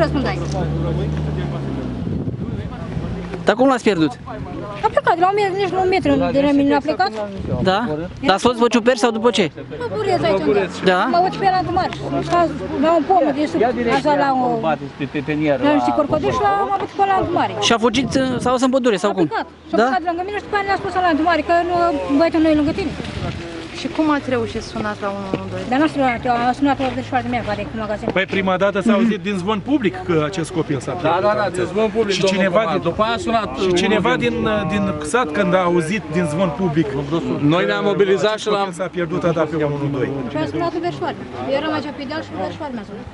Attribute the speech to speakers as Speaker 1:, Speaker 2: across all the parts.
Speaker 1: răspundai.
Speaker 2: Dar cum l-ați pierdut?
Speaker 1: A plecat de la 1 metru, nici la 1 metru de la mine a plecat.
Speaker 2: Da? Dar ați fost după ciuperci sau după ce?
Speaker 1: Mă burez aici unde.
Speaker 2: Da?
Speaker 1: Mă uit pe la mare. La un pomă de sub, așa la o... La niște corcodiși și m-am avut pe la mare.
Speaker 2: Și a fugit sau să în pădure sau cum?
Speaker 1: A plecat. Și a plecat lângă mine și după aia ne-a spus la mare că băiatul nu e lângă tine.
Speaker 3: Și cum ați reușit să sunați la 112?
Speaker 1: Dar n-a sunat, a sunat o verișoară de mea care e cu magazin.
Speaker 4: Păi prima dată s-a auzit din zvon public că acest copil s-a pierdut.
Speaker 5: Da, din zvon public,
Speaker 4: Și cineva din,
Speaker 5: după aia a sunat
Speaker 4: din sat când a auzit din zvon public.
Speaker 5: Noi ne-am mobilizat și l-am...
Speaker 4: S-a pierdut, a dat pe 112.
Speaker 1: Și a sunat o verișoară. Eu eram aici pe deal și o verișoară mi-a sunat.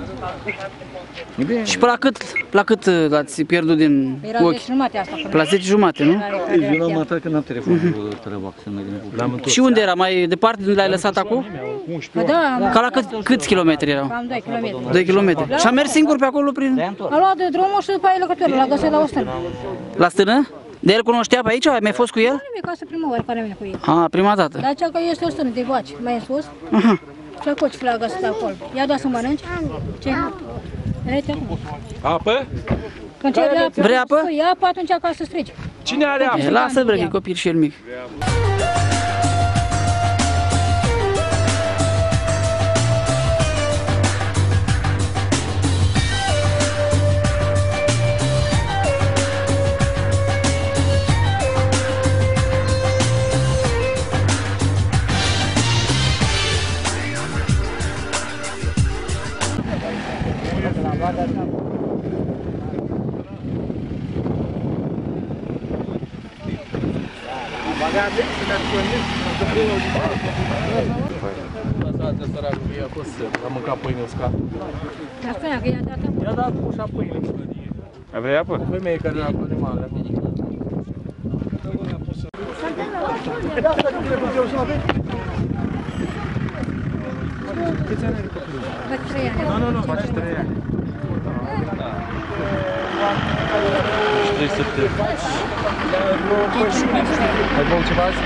Speaker 2: Și la cât l-ați pierdut din
Speaker 1: Era
Speaker 2: ochi?
Speaker 1: 10 jumate asta.
Speaker 2: La 10 jumate, nu?
Speaker 6: Eu l-am atrat când am telefonul treaba să ne gândim.
Speaker 2: Și unde era? Mai departe de l-ai lăsat acum?
Speaker 1: Da,
Speaker 2: Ca la câți kilometri erau?
Speaker 1: cam 2 km.
Speaker 2: 2 km. Și a mers singur pe acolo prin...
Speaker 1: A luat de drumul și după aia legătură, l-a găsit la o stână.
Speaker 2: La stână? De el cunoștea pe aici? Ai mai fost cu el?
Speaker 1: Nu nimic, asta prima oară care vine cu el.
Speaker 2: A, prima dată.
Speaker 1: Dar cea că este o stână de vaci, mai în sus. Și la coci l-a găsit acolo. I-a dat să mănânci. Ce? Vedeți acum.
Speaker 4: Apă?
Speaker 1: Când cere apă,
Speaker 2: Vrei apă?
Speaker 1: ia apă atunci ca să strigi.
Speaker 4: Cine are apă?
Speaker 2: Lasă, vreo, că e copil și el mic.
Speaker 5: Am mâncat pâine uscat.
Speaker 1: Dar spunea că i-a dat apă.
Speaker 5: I-a dat ușa pâine.
Speaker 4: Vrei apă?
Speaker 5: Femeie care era cu animalele.
Speaker 1: Bă, 3 ani.
Speaker 4: Nu, face 3 ani.
Speaker 5: Trebuie să te... Ai băut ceva azi?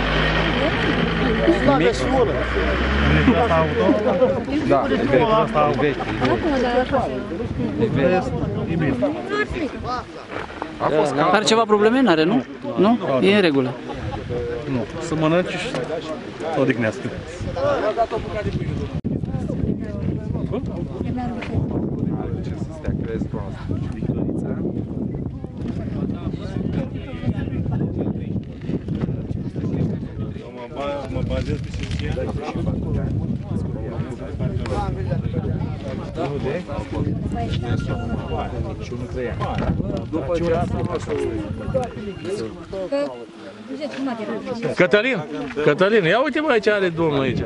Speaker 5: Da, e vechi.
Speaker 1: Acum, dar
Speaker 5: A fost cald.
Speaker 2: Are ceva probleme? N-are, nu? Nu? E în regulă.
Speaker 4: Nu, să mănânci și să odihnească.
Speaker 5: Ce să stea, crezi proastă.
Speaker 4: Mă bazez pe Sfinția.
Speaker 5: După ce asta Cătălin, ia uite mă aici are domnul aici.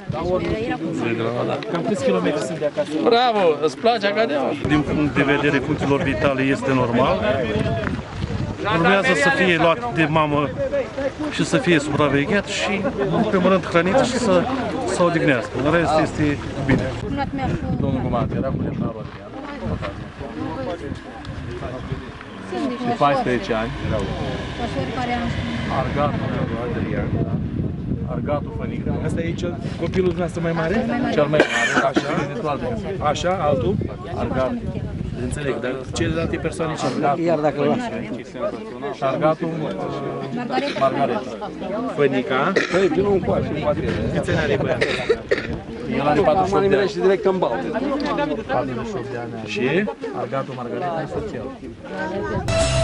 Speaker 4: Cam câți kilometri sunt de acasă?
Speaker 5: Bravo, îți place Academia?
Speaker 4: Din punct de vedere funcțiilor vitale este normal. Urmează să fie luat de mamă și să fie supravegheat și, în primul rând, hrănit și să odihnească. În rest este bine.
Speaker 5: Domnul Gumat, era cu lemnarul Adrian. De 14 ani. Argatul Adrian. Argatul Fănică.
Speaker 4: Asta e copilul dumneavoastră mai mare?
Speaker 5: Cel mai mare, așa.
Speaker 4: Așa, altul?
Speaker 5: Argatul.
Speaker 4: Înțeleg, dar celelalte persoane ce?
Speaker 6: Iar dacă îl lasă.
Speaker 5: Argatul Margareta.
Speaker 4: Fănica.
Speaker 6: Păi, vină un coaș.
Speaker 4: Câți ani are băiatul?
Speaker 5: El are 48 de ani.
Speaker 6: Și direct în baltă.
Speaker 5: 48 de ani.
Speaker 4: Și?
Speaker 5: Argatul Margareta e social.